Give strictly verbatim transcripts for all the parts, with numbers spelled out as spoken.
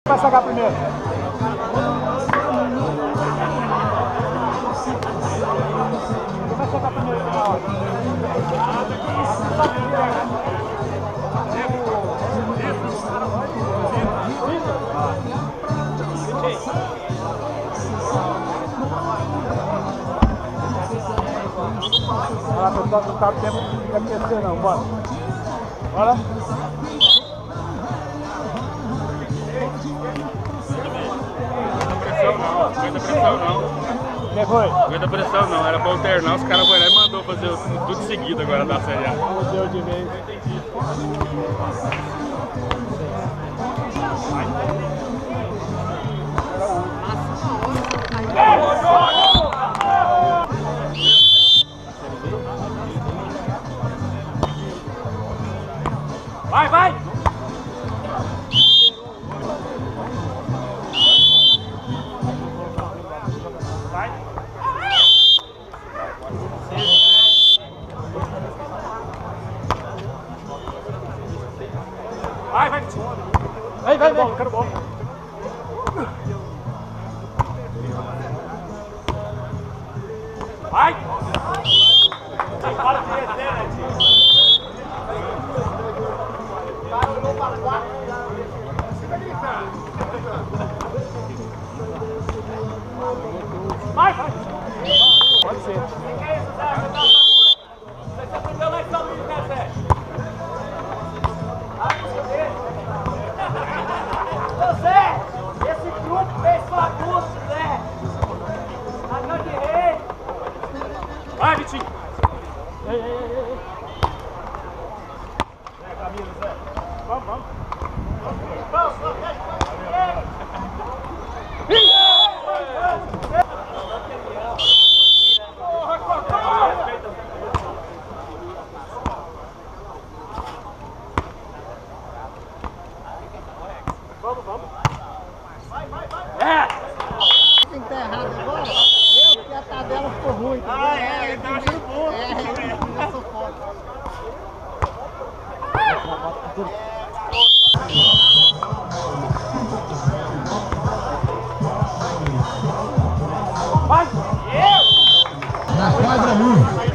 Vai sacar primeiro. Vai sacar primeiro na hora. Olha lá, pessoal, não tá tempo de aquecer não, bora. Bora. Não aguenta pressão não. Quem foi? Não aguenta pressão não, era pra alternar, os caras foram lá e mandou fazer tudo seguido agora da Série A. Mudeu de vez. Vai, vai! Vai! Vai, vai! Vai, vai, vai! Quero bom! Vai! Para de descer, né, tio? Vai, vai! Pode ser. O que é isso, Zé? Você tá aprendendo lá em São Luís, né, Zé? Ô Zé, esse grupo fez bagunça, Zé! Anão de rei! Vai, Vitinho! Ei, ei, ei, ei! Zé, camisa, Zé! Vamos, vamos! Vamos, vamos! Vamos, vamos! Vai, vai, vai! É! Tem que estar errado agora? Eu, porque a tabela ficou ruim. Ah, é, ele tá achando bom. É, eu sou foda. Vai! Eu! Na quadra um.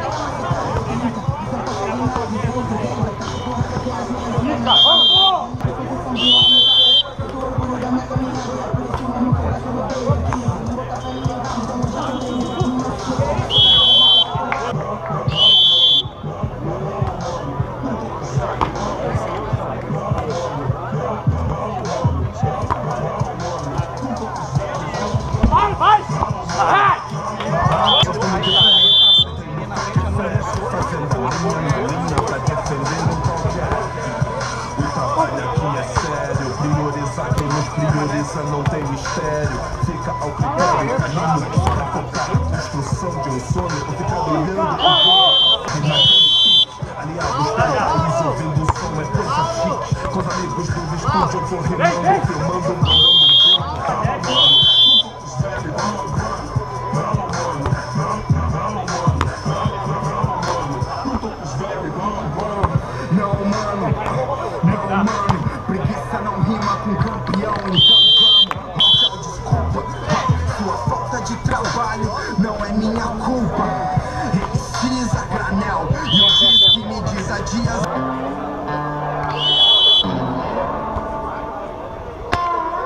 Fica, vamos! Vai, vai! Vai! Prioriza, não tem mistério, fica ao critério, caminho pra focar, construção de um sonho, ou ficar brilhando com aliados para país, ouvindo o som é coisa chique, com os amigos do estúdio, eu tô rimando, filmando, mandando não, mano, não, mano, preguiça não rima com campeão, então vamos, tchau, desculpa, sua falta de trabalho não é minha culpa, precisa granel, e o diz que me diz a dias.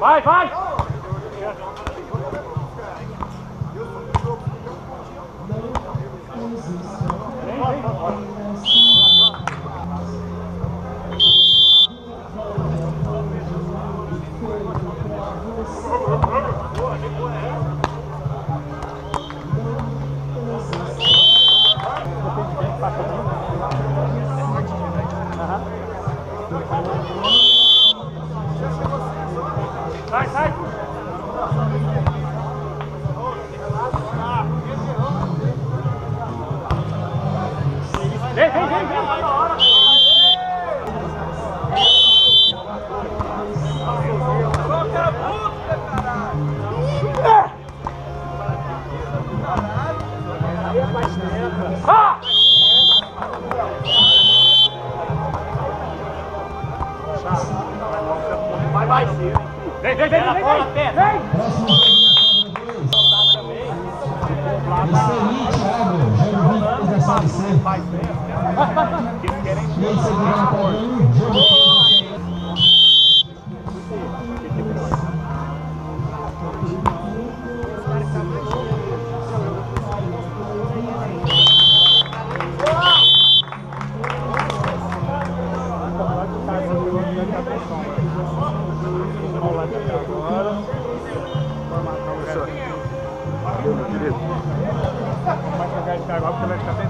Vai, vai! Sai, sai! Vem, vem, vem, vem! Ah! Vai, vai! Vem, vem, vem, vem, vem! Vem! Isso aí, Thiago. Jogo vinte e três da Série C. E aí, segurando a prova um, jogo vinte e Vai pegar esse agora porque vai ficar bem.